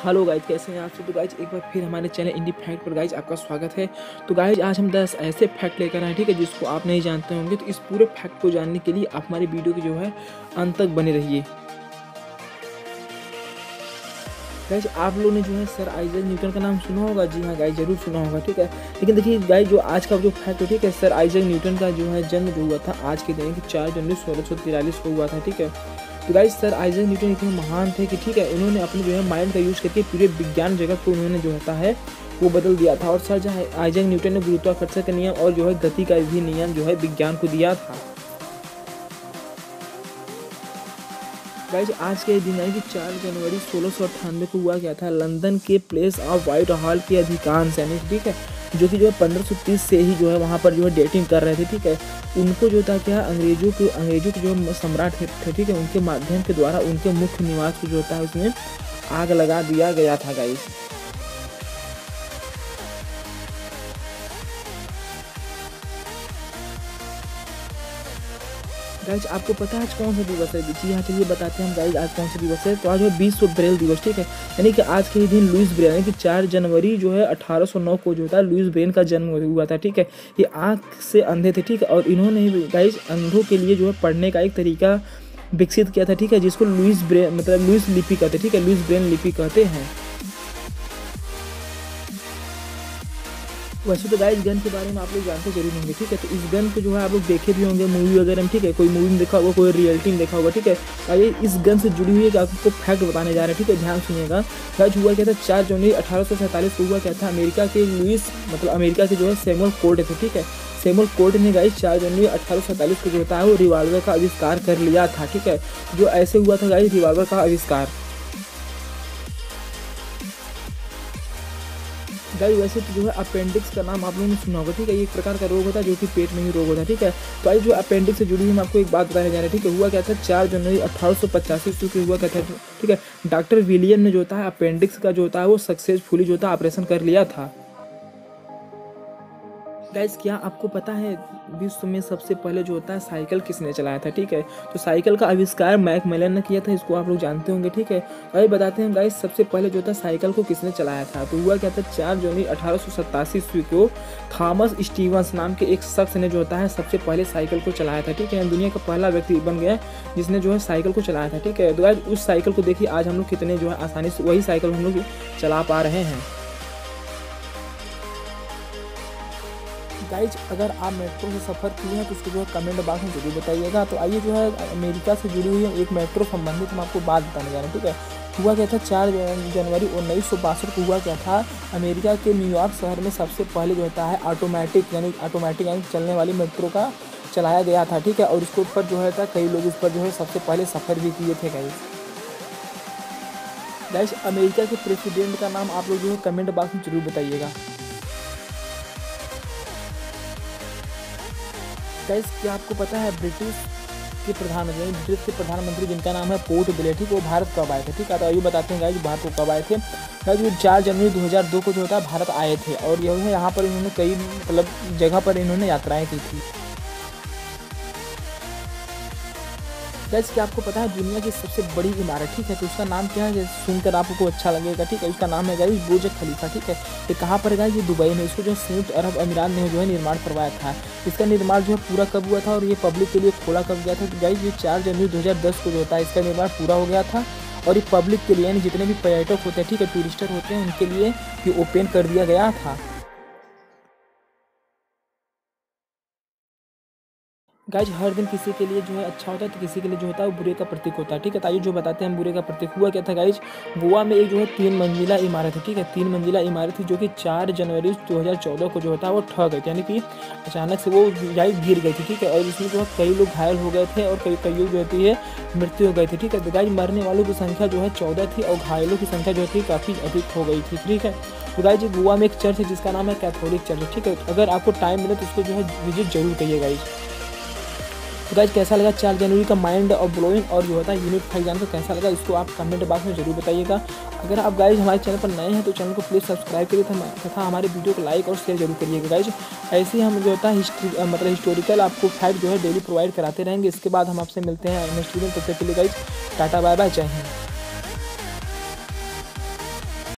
Hello guys, कैसे हैं आप सब। तो गाइज एक बार फिर हमारे चैनल इंडी फैक्ट पर गाइज आपका स्वागत है। तो गाइज आज हम 10 ऐसे फैक्ट लेकर आए, ठीक है, जिसको आप नहीं जानते होंगे। तो इस पूरे फैक्ट को जानने के लिए आप हमारी वीडियो की जो है अंत तक बने रहिए। गाइज आप लोगों ने जो है सर आइजैक न्यूटन का नाम सुना होगा। जी हाँ गाइज, जरूर सुना होगा, ठीक है। लेकिन देखिए गाइज, जो आज का जो फैक्ट है, ठीक है, सर आइजैक न्यूटन का जो है जन्म जो हुआ था आज के दिन की 4 जनवरी 1643 को हुआ था, ठीक है। तो गाइज सर आइजैक न्यूटन इतने महान थे कि, ठीक है, उन्होंने अपने जो है माइंड का यूज करके पूरे विज्ञान जगत को उन्होंने जो होता है वो बदल दिया था। और सर जो है आइजैक न्यूटन ने गुरुत्वाकर्षण का नियम और जो है गति का भी नियम जो है विज्ञान को दिया था। गाइज आज के दिन यानी कि 4 जनवरी 1698 को हुआ क्या था, लंदन के प्लेस ऑफ वाइट हॉल के अधिकांश यानी, ठीक है, जो कि जो है 1530 से ही जो है वहाँ पर जो है डेटिंग कर रहे थे, ठीक है। उनको जो था क्या, अंग्रेजों के जो सम्राट थे, ठीक है, उनके माध्यम के द्वारा उनके मुख्य निवास को जो होता है उसमें आग लगा दिया गया था गाइज। गाइज आपको पता है आज कौन सा दिवस है। जी हाँ, चलिए बताते हैं हम गाइज आज कौन सा दिवस है। तो आज है विश्व ब्रेल दिवस, ठीक है। यानी कि आज के ही दिन लुईस ब्रेल यानी कि 4 जनवरी जो है 1809 को जो था लुईस ब्रेल का जन्म हुआ था, ठीक है। ये आँख से अंधे थे, ठीक है, और इन्होंने गाइज अंधों के लिए जो है पढ़ने का एक तरीका विकसित किया था, ठीक है, जिसको लुईस ब्रेल मतलब लुईस लिपि कहते हैं, ठीक है, लुईस ब्रेल लिपि कहते हैं। वैसे तो गाइस गन के बारे में आप लोग जानते जरूर होंगे, ठीक है। तो इस गन को जो है आप लोग देखे भी होंगे मूवी वगैरह में, ठीक है, कोई मूवी में देखा होगा, कोई रियलिटी में देखा होगा, ठीक है। ये इस गन से जुड़ी हुई है, आपको फैक्ट बताने जा रहे हैं, ठीक है, ध्यान सुनिएगा। गाइस हुआ क्या था, 4 जनवरी 1847 को हुआ क्या था, अमेरिका के लुईस मतलब अमेरिका के जो है सैमुअल कोर्ट थे, ठीक है। सैमुअल कोर्ट ने गाइस 4 जनवरी 1847 को जो होता है वो रिवाल्वर का आविष्कार कर लिया था, ठीक है। जो ऐसे हुआ था गाइस रिवाल्वर का आविष्कार। गाइस वैसे तो जो है अपेंडिक्स का नाम आप लोगों ने सुना होगा, ठीक है। ये एक प्रकार का रोग होता है जो कि पेट में ही रोग होता है, ठीक है। तो आज जो अपेंडिक्स से जुड़ी हुई मैं आपको एक बात बताने जा रहा है, ठीक है। हुआ क्या था, 4 जनवरी 1885 ईस्वी हुआ क्या था, ठीक है। डॉक्टर विलियम ने जो होता है अपेंडिक्स का जो होता है वो सक्सेसफुली जो होता है ऑपरेशन कर लिया था। गाइस क्या आपको पता है विश्व में सबसे पहले जो होता है साइकिल किसने चलाया था, ठीक है। तो साइकिल का आविष्कार मैकमिलन ने किया था, इसको आप लोग जानते होंगे, ठीक है। अभी बताते हैं गाइस सबसे पहले जो था साइकिल को किसने चलाया था। तो हुआ क्या था, 4 जनवरी 1887 ईस्वी को थॉमस स्टीवंस नाम के एक शख्स ने जो होता है सबसे पहले साइकिल को चलाया था, ठीक है। दुनिया का पहला व्यक्ति बन गया जिसने जो है साइकिल को चलाया था, ठीक है। तो गाइस उस साइकिल को देखिए आज हम लोग कितने जो है आसानी से वही साइकिल हम लोग चला पा रहे हैं। गाइज अगर आप मेट्रो से सफ़र किए हैं तो उसको जो है कमेंट बॉक्स में जरूर बताइएगा। तो आइए जो है अमेरिका से जुड़ी हुई एक मेट्रो संबंधित मैं आपको बात बताने जा रहा हूँ, ठीक है। हुआ क्या था, 4 जनवरी 1962 को हुआ क्या था, अमेरिका के न्यूयॉर्क शहर में सबसे पहले जो होता है ऑटोमेटिक यानी चलने वाली मेट्रो का चलाया गया था, ठीक है। और इसके ऊपर जो है था कई लोग इस पर जो है सबसे पहले सफ़र भी किए थे गाइज। अमेरिका के प्रेसिडेंट का नाम आप लोग जो है कमेंट बॉक्स में जरूर बताइएगा। गाइस क्या आपको पता है ब्रिटिश के प्रधानमंत्री जिनका नाम है पोर्ट ब्लेयर, ठीक, वो भारत कब आए थे, ठीक है। तो ये बताते हैं गाइस भारत को कब आए थे। गाइस वो 4 जनवरी 2002 को जो होता है भारत आए थे और यह यहाँ पर इन्होंने कई मतलब जगह पर इन्होंने यात्राएं की थी। गाइस क्या आपको पता है दुनिया की सबसे बड़ी इमारत, ठीक है, तो उसका नाम क्या है, सुनकर आपको अच्छा लगेगा, ठीक है। उसका नाम है गाइस बुर्ज खलीफा, ठीक है। ये कहाँ पर है, ये दुबई में। इसको जो संयुक्त अरब अमीरात ने जो है निर्माण करवाया था। इसका निर्माण जो है पूरा कब हुआ था और ये पब्लिक के लिए खोला कब गया था। तो गाइस ये 4 जनवरी 2010 को जो होता है इसका निर्माण पूरा हो गया था और ये पब्लिक के लिए यानी जितने भी पर्यटक होते हैं, ठीक है, टूरिस्टर होते हैं, उनके लिए ये ओपन कर दिया गया था। गाइज हर दिन किसी के लिए जो है अच्छा होता है तो किसी के लिए जो होता है वो बुरे का प्रतीक होता है, ठीक है। तो आइए जो बताते हैं हम बुरे का प्रतीक। हुआ क्या था गाइज, गोवा में एक जो है 3 मंजिला इमारत है, ठीक है, 3 मंजिला इमारत थी जो कि 4 जनवरी 2014 को जो होता है वो ढह गई थी, यानी कि अचानक से वो गाइज गिर गई थी, ठीक है। और इसमें जो है कई लोग घायल हो गए थे और कई जो होती है मृत्यु हो गई थी, ठीक है। तो गाइज मरने वालों की संख्या जो है 14 थी और घायलों की संख्या जो थी काफ़ी अधिक हो गई थी, ठीक है। तो गाइज गोवा में एक चर्च है जिसका नाम है कैथोलिक चर्च, ठीक है। अगर आपको टाइम मिले तो उसको जो है विजिट जरूर करिए गाइज। तो गाइज कैसा लगा 4 जनवरी का माइंड और ब्लोइंग और जो होता है यूनिट फैक्ट जानकर कैसा लगा, इसको आप कमेंट बॉक्स में जरूर बताइएगा। अगर आप गाइज हमारे चैनल पर नए हैं तो चैनल को प्लीज़ सब्सक्राइब करिए तथा हमारे वीडियो को लाइक और शेयर जरूर करिएगा गाइज। ऐसे ही हम जो होता है हिस्टोरिकल आपको फैक्ट जो है डेली प्रोवाइड कराते रहेंगे। इसके बाद हम आपसे मिलते हैं नेक्स्ट वीडियो, तब तक के लिए गाइज टाटा बाय बाय, जय हिंद।